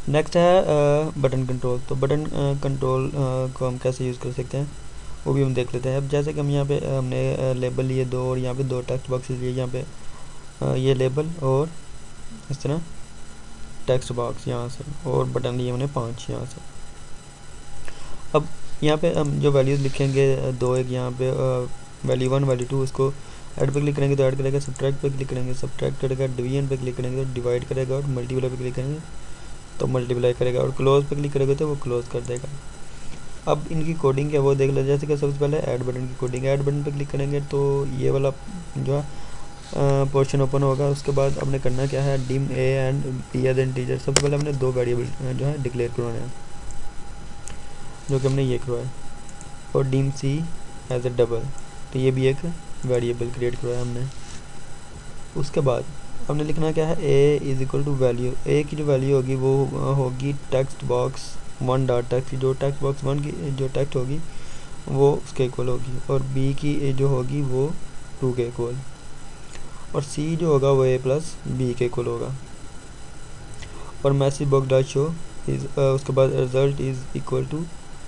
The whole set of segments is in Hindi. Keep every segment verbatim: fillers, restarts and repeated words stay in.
नेक्स्ट है बटन कंट्रोल। तो बटन कंट्रोल को हम कैसे यूज़ कर सकते हैं वो भी हम देख लेते हैं। अब जैसे कि हम यहाँ पे uh, हमने लेबल लिए दो और यहाँ पे दो टेक्स्ट बॉक्सेस लिए, यहाँ पे uh, ये लेबल और इस तरह टेक्स्ट बॉक्स यहाँ से, और बटन लिए हमने पाँच यहाँ से। अब यहाँ पे हम जो वैल्यूज़ लिखेंगे दो, एक यहाँ पे वैल्यू वन वैल्यू टू, उसको ऐड पे क्लिक करेंगे तो ऐड करेगा, सब्ट्रैक्ट पे क्लिक करेंगे सब्ट्रैक्ट करेगा, डिवीजन पे क्लिक करेंगे तो डिवाइड करेगा, और मल्टीप्लाई पे क्लिक करेंगे तो मल्टीप्लाई करेगा, और क्लोज पे क्लिक करेंगे तो वो क्लोज कर देगा। अब इनकी कोडिंग क्या वो देख लो। जैसे कि सबसे पहले ऐड बटन की कोडिंग, ऐड बटन पे क्लिक करेंगे तो ये वाला जो है पोर्शन ओपन होगा। उसके बाद हमने करना क्या है, dim A and B as integer. सबसे पहले हमने दो वेरिएबल जो है डिक्लेयर करवाने हैं, जो कि हमने ये करवाया, और dim C as a double, तो ये भी एक वेरिएबल क्रिएट करवाया हमने। उसके बाद हमने लिखना क्या है, A is equal to value, A की जो वैल्यू होगी वो होगी text box one dot text, जो टेक्स्ट बॉक्स वन की जो टेक्स्ट होगी वो उसके इक्वल होगी, और बी की जो होगी वो टू के इक्वल, और सी जो होगा वो ए प्लस बी के इक्वल होगा, और message box dot show is उसके बाद रिजल्ट इज इक्वल टू,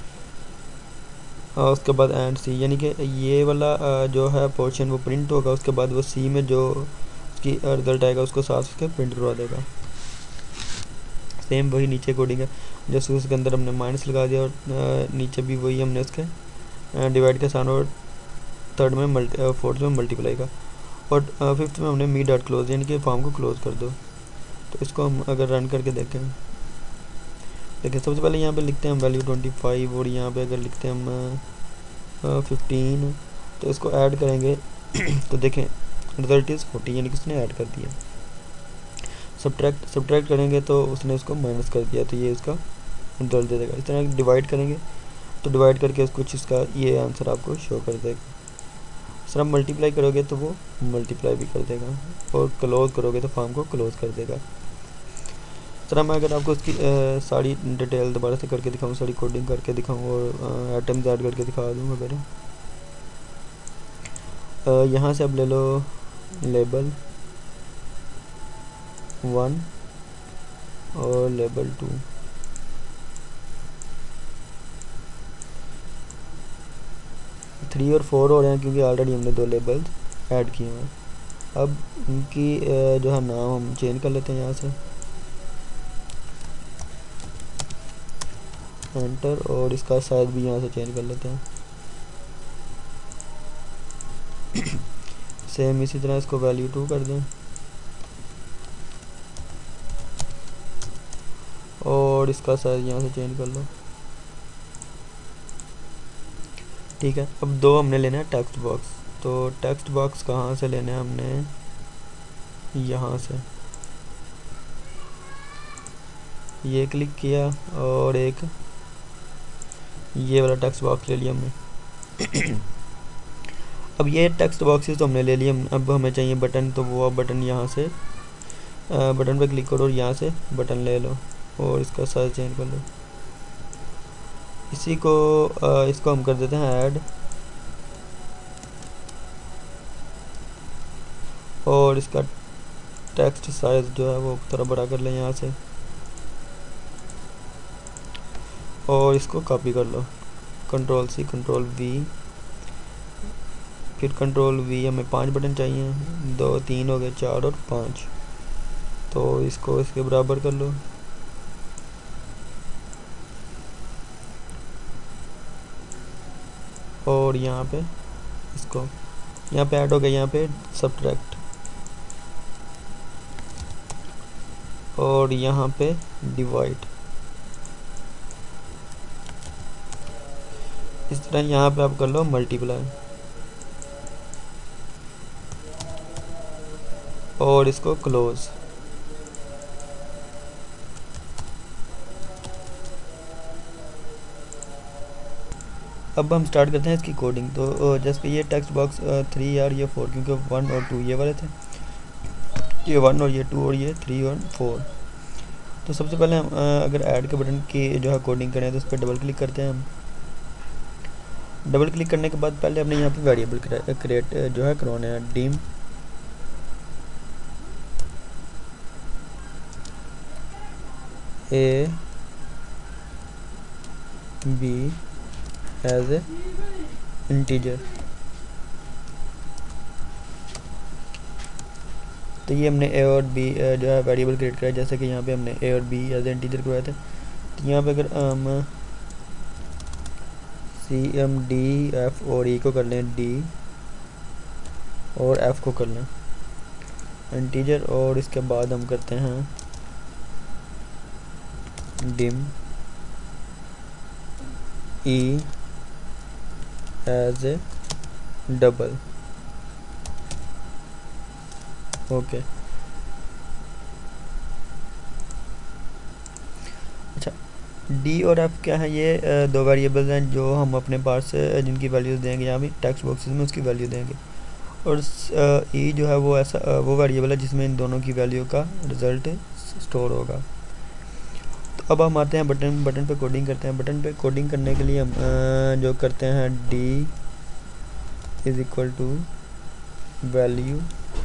उसके बाद एंड सी, यानी कि ये वाला जो है पोर्शन वो प्रिंट होगा, उसके बाद वो सी में जो उसकी रिजल्ट आएगा उसको साथ उसके प्रिंट करवा देगा। सेम वही नीचे कोडिंग है, जैसे उसके अंदर हमने माइनस लगा दिया, और नीचे भी वही हमने उसके डिवाइड के साथ, और थर्ड में मल्टी फोर्थ में मल्टीप्लाई का, और फिफ्थ में हमने मी डॉट क्लोज, यानी कि फॉर्म को क्लोज कर दो। तो इसको हम अगर रन करके देखें, देखिए सबसे पहले यहाँ पे लिखते हैं हम वैल्यू ट्वेंटी फाइव, और यहाँ पे अगर लिखते हैं हम फिफ्टीन, तो इसको ऐड करेंगे तो देखें रिजल्ट इज़ फोर्टी, यानी कि उसने ऐड कर दिया। सब्ट्रैक्ट सब्ट्रैक्ट करेंगे तो उसने उसको माइनस कर दिया, तो ये उसका रिजल्ट दे देगा। इस तरह डिवाइड करेंगे तो डिवाइड करके कुछ इसका ये आंसर आपको शो कर देगा। सर आप मल्टीप्लाई करोगे तो वो मल्टीप्लाई भी कर देगा, और क्लोज करोगे तो फॉर्म को क्लोज कर देगा। सर मैं अगर आपको उसकी आ, सारी डिटेल दोबारा से करके दिखाऊँ, सारी कोडिंग करके दिखाऊँ, और आइटम्स ऐड करके दिखा दूँ अगर, यहाँ से अब ले लो लेबल वन और लेबल टू, थ्री और फोर हो रहे हैं क्योंकि ऑलरेडी हमने दो लेबल्स ऐड किए हैं। अब इनकी जो है नाम हम चेंज कर लेते हैं यहाँ से, एंटर, और इसका साइज भी यहाँ से चेंज कर लेते हैं। सेम इसी तरह इसको वैल्यू टू कर दें, और इसका साइज यहाँ से चेंज कर लो। ठीक है, अब दो हमने लेना है टेक्स्ट बॉक्स। तो टेक्स्ट बॉक्स कहाँ से लेना है हमने, यहाँ से ये क्लिक किया, और एक ये वाला टेक्स्ट बॉक्स ले लिया हमने। अब ये टेक्स्ट बॉक्सेस तो हमने ले लिए, अब हमें चाहिए बटन, तो वो बटन यहाँ से बटन पे क्लिक करो और यहाँ से बटन ले लो, और इसका साइज चेंज कर लो। इसी को आ, इसको हम कर देते हैं ऐड, और इसका टेक्स्ट साइज जो है वो थोड़ा बड़ा कर लें यहाँ से, और इसको कॉपी कर लो, कंट्रोल सी कंट्रोल वी, फिर कंट्रोल वी। हमें पांच बटन चाहिए, दो तीन हो गए, चार और पाँच, तो इसको इसके बराबर कर लो, और यहाँ पे इसको यहाँ पे ऐड हो गया, यहाँ पे सब्ट्रैक्ट, और यहाँ पे डिवाइड। इस तरह यहाँ पे आप कर लो मल्टीप्लाई, और इसको क्लोज। अब हम स्टार्ट करते हैं इसकी कोडिंग। तो जैसे ये टेक्स्ट बॉक्स थ्री और ये फोर, क्योंकि वन और टू ये वाले थे, ये वन और ये टू और ये थ्री और फोर। तो सबसे पहले हम अगर ऐड के बटन की जो है कोडिंग करें तो उस पर डबल क्लिक करते हैं हम। डबल क्लिक करने के बाद पहले हमने यहाँ पे वेरिएबल क्रिएट जो है करवाना है, dim A B as a integer. तो ये हमने ए और बी जो है वेरिएबल क्रिएट करा, जैसे कि यहाँ पे हमने ए और बी एज ए इंटीजर करवाए थे। तो यहाँ पे अगर हम सी एम डी एफ और ई को कर लें, डी और एफ को कर लें इंटीजर, और इसके बाद हम करते हैं dim E as a double. Okay, अच्छा डी और एफ क्या है? ये दो वेरिएबल्स हैं जो हम अपने पास से जिनकी वैल्यूज़ देंगे, यहाँ भी टेक्स्ट बॉक्सेस में उसकी वैल्यू देंगे। और ई जो है वो ऐसा वो वेरिएबल है जिसमें इन दोनों की वैल्यू का रिज़ल्ट स्टोर होगा। तो अब हम आते हैं बटन बटन पे कोडिंग करते हैं। बटन पे कोडिंग करने के लिए हम uh, जो करते हैं D is equal to value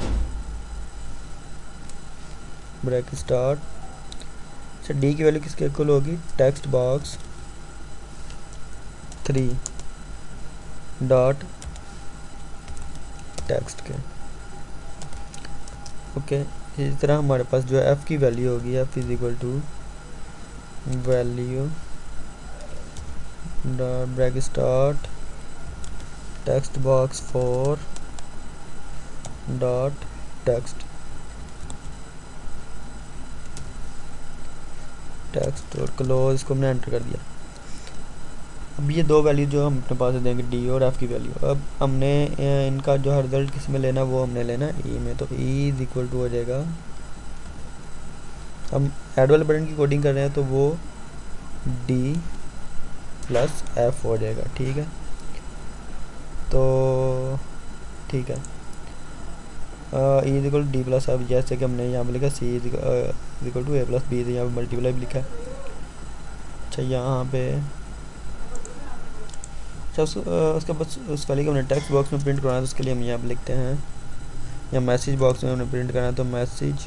bracket start. अच्छा, डी की वैल्यू किसके इक्वल होगी? Text box three dot text के। ओके, इसी तरह हमारे पास जो है एफ़ की वैल्यू होगी, F is equal to value dot bracket start text box four dot text text और क्लोज, इसको हमने एंटर कर दिया। अब ये दो वैल्यू जो हम अपने पास देंगे डी और एफ की वैल्यू, अब हमने इनका जो है रिजल्ट किस में लेना, वो हमने लेना ई में। तो ई इज इक्वल टू हो जाएगा, हम ऐड वाले बटन की कोडिंग कर रहे हैं तो वो डी प्लस एफ हो जाएगा। ठीक है, तो ठीक है, E is equal to D plus F, जैसे कि हमने यहाँ पे लिखा C is equal to A plus B, यहाँ पे मल्टीप्लाई भी लिखा है। अच्छा, यहाँ पे अच्छा उस, उसके बाद उस वाली को हमने टेक्स्ट बॉक्स में प्रिंट करना है, तो उसके लिए हम यहाँ पे लिखते हैं, या मैसेज बॉक्स में हमने प्रिंट करना है तो message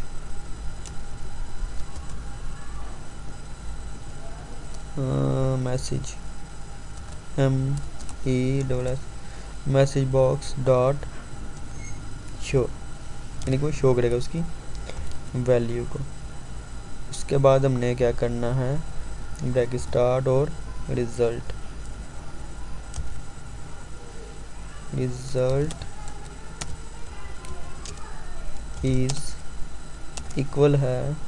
message M E double S message box dot show, यानी कि वो शो करेगा उसकी वैल्यू को। उसके बाद हमने क्या करना है, ब्रैकेट स्टार्ट और रिजल्ट रिजल्ट इज इक्वल है,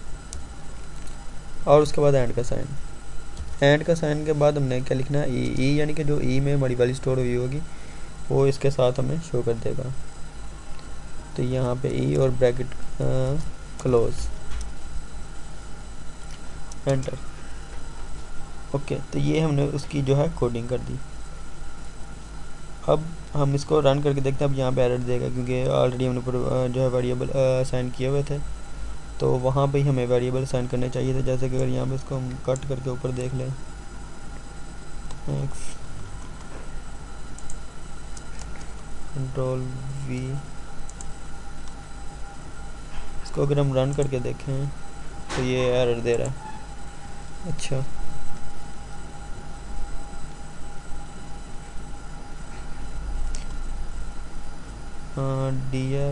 और उसके बाद एंड का साइन। एंड का साइन के बाद हमने क्या लिखना है, ई ई यानी कि जो ई में हमारी वैल्यू स्टोर हुई होगी वो इसके साथ हमें शो कर देगा। तो यहाँ पे ई और ब्रैकेट क्लोज एंटर। ओके, तो ये हमने उसकी जो है कोडिंग कर दी। अब हम इसको रन करके देखते हैं। अब यहाँ पे एरर देगा क्योंकि ऑलरेडी हमने जो है वेरिएबल असाइन किए हुए थे, तो वहाँ पे ही हमें वेरिएबल असाइन करने चाहिए थे। जैसे कि अगर यहाँ पे इसको हम कट करके ऊपर देख लें, एक्स कंट्रोल वी, इसको अगर हम रन करके देखें तो ये एरर दे रहा है। अच्छा, डी एफ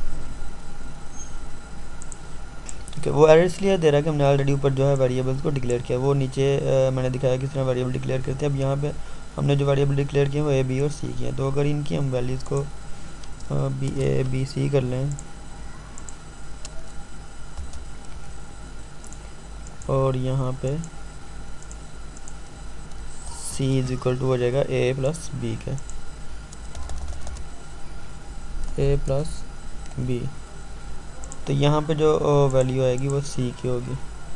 ठीक है, वो एरर इसलिए दे रहा है कि हमने ऑलरेडी ऊपर जो है वेरिएबल्स को डिक्लेयर किया। वो नीचे आ, मैंने दिखाया किस तरह वेरिएबल डिक्लेयर करते हैं। अब यहाँ पे हमने जो वेरिएबल डिक्लेयर किए वो ए बी और सी किए हैं। तो अगर इनकी हम वैल्यूज़ को बी ए बी सी कर लें और यहाँ पे सी इज इक्वल टू हो जाएगा ए प्लस बी के, ए प्लस बी। तो यहाँ पे जो वैल्यू आएगी वो सी की होगी।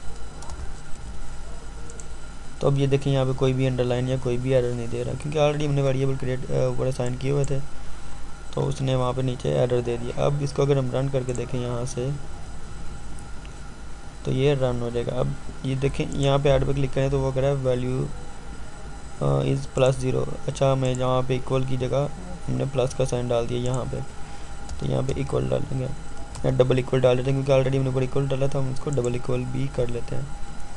तो अब ये देखें, यहाँ पे कोई भी अंडरलाइन या कोई भी एरर नहीं दे रहा क्योंकि ऑलरेडी हमने वेरिएबल क्रिएट ऊपर असाइन किए हुए थे, तो उसने वहाँ पे नीचे एरर दे दिया। अब इसको अगर हम रन करके देखें यहाँ से तो ये रन हो जाएगा। अब ये देखें, यहाँ पे ऐड पे क्लिक करें तो वो कह रहा है वैल्यू इज़ प्लस ज़ीरो। अच्छा, हमें जहाँ पे इक्वल की जगह हमने प्लस का साइन डाल दिया यहाँ पे, तो यहाँ पे इक्वल डालेंगे या डबल इक्वल डाल देते हैं क्योंकि ऑलरेडी हमने ऊपर इक्वल डाला था, हम इसको डबल इक्वल भी कर लेते हैं।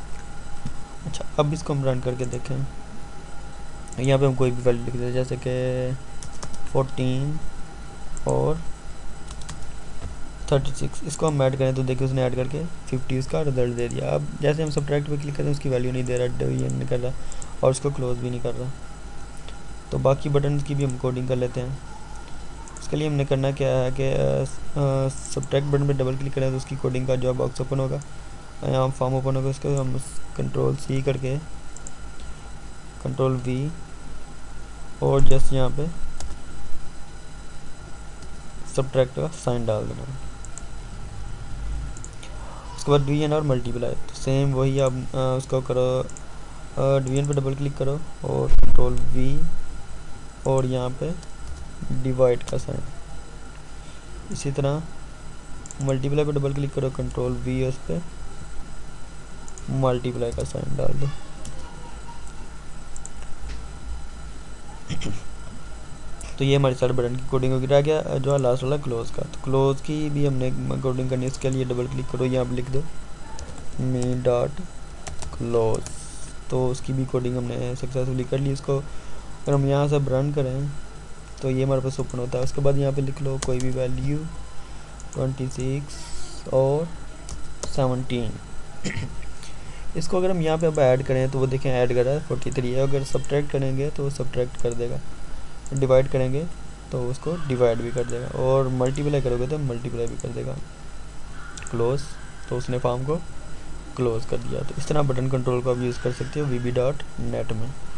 अच्छा, अब इसको हम रन करके देखें। यहाँ पे हम कोई भी वैल्यू लिख देते हैं, जैसे कि फोर्टीन और थर्टी सिक्स। इसको हम ऐड करें तो देखिए उसने ऐड करके फिफ्टी उसका रिजल्ट दे दिया। अब जैसे हम सब्ट्रैक्ट पे क्लिक करें उसकी वैल्यू नहीं दे रहा, डिवीजन नहीं कर रहा और उसको क्लोज भी नहीं कर रहा। तो बाकी बटन की भी हम कोडिंग कर लेते हैं। इसके लिए हमने करना क्या है कि सब्ट्रैक्ट बटन पे डबल क्लिक करें तो उसकी कोडिंग का जो बॉक्स ओपन होगा, यहाँ फॉर्म ओपन होगा, उसको हम कंट्रोल सी करके कंट्रोल वी और जस्ट यहाँ पे सब्ट्रैक्ट का साइन डाल देना। उसके बाद डिवीजन और मल्टीप्लाई, तो सेम वही आप उसको करो, डिवीजन पे डबल क्लिक करो और कंट्रोल वी और यहाँ पे डिवाइड का साइन। इसी तरह मल्टीप्लाई पे डबल क्लिक करो, कंट्रोल वी उस पर मल्टीप्लाई का साइन डाल दो। तो ये हमारी सारे बटन की कोडिंग होगी। रह गया जो है लास्ट वाला क्लोज का। तो क्लोज की भी हमने कोडिंग करनी है। इसके लिए डबल क्लिक करो, यहाँ पे लिख दो मी डॉट क्लोज। तो उसकी भी कोडिंग हमने सक्सेसफुली कर ली। इसको अगर हम यहाँ से रन करें तो ये हमारे पास ओपन होता है। उसके बाद यहाँ पे लिख लो कोई भी वैल्यू ट्वेंटी सिक्स और सेवनटीन। इसको अगर हम यहाँ पे अब ऐड करें तो वो देखें ऐड कर रहा है फोर्टी थ्री है। अगर सब्ट्रैक्ट करेंगे तो वो सब्ट्रैक्ट कर देगा, डिवाइड करेंगे तो उसको डिवाइड भी कर देगा और मल्टीप्लाई करोगे तो मल्टीप्लाई भी कर देगा। क्लोज, तो उसने फॉर्म को क्लोज कर दिया। तो इस तरह बटन कंट्रोल को आप यूज़ कर सकते हो वी बी डॉट नेट में।